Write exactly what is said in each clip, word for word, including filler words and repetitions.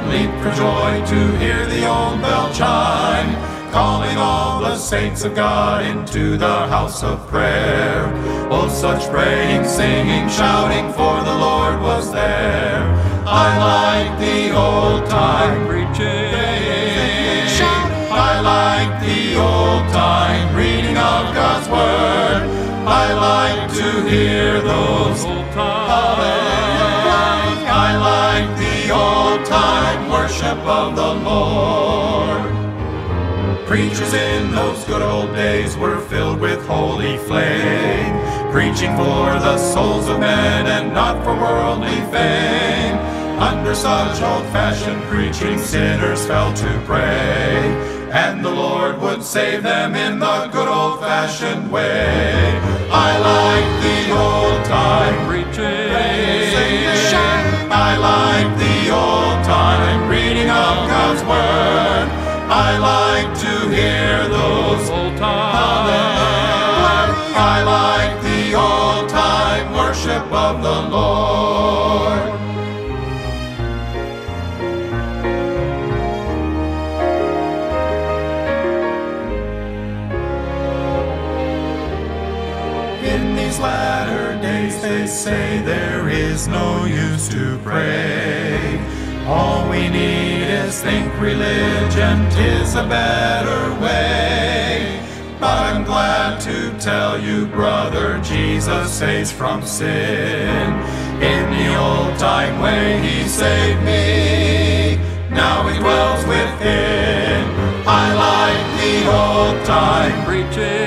leaped for joy to hear the old bell chime, calling all the saints of God into the house of prayer. Oh, such praying, singing, shouting, for the Lord was there. I like the old time preaching. I like the old time reading of God's Word. I like to hear those old times. I like the old time worship of the Lord. Preachers in those good old days were filled with holy flame, preaching for the souls of men and not for worldly fame. Under such old-fashioned preaching, sinners fell to pray, and the Lord would save them in the good old-fashioned way. I like the old-time preaching. I like the old-time reading of God's Word. I like to hear those old times. I like the old-time worship of the Lord. In these latter days they say there is no use to pray. All we need is think religion, 'tis a better way. But I'm glad to tell you, brother, Jesus saves from sin. In the old-time way he saved me, now he dwells within. I like the old-time preaching.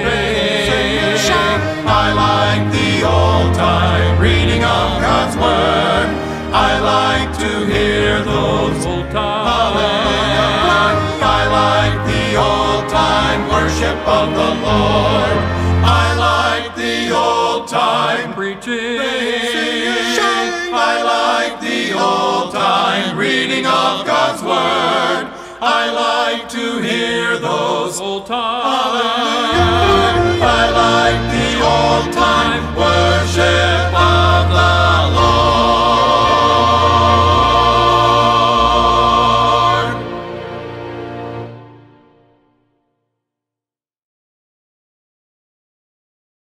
I like the old-time reading of God's Word. I like to hear those old times. I like the old-time worship of the Lord. I like the old-time preaching. I like the old-time reading of God's Word. I like to hear those old times. I like the old-time worship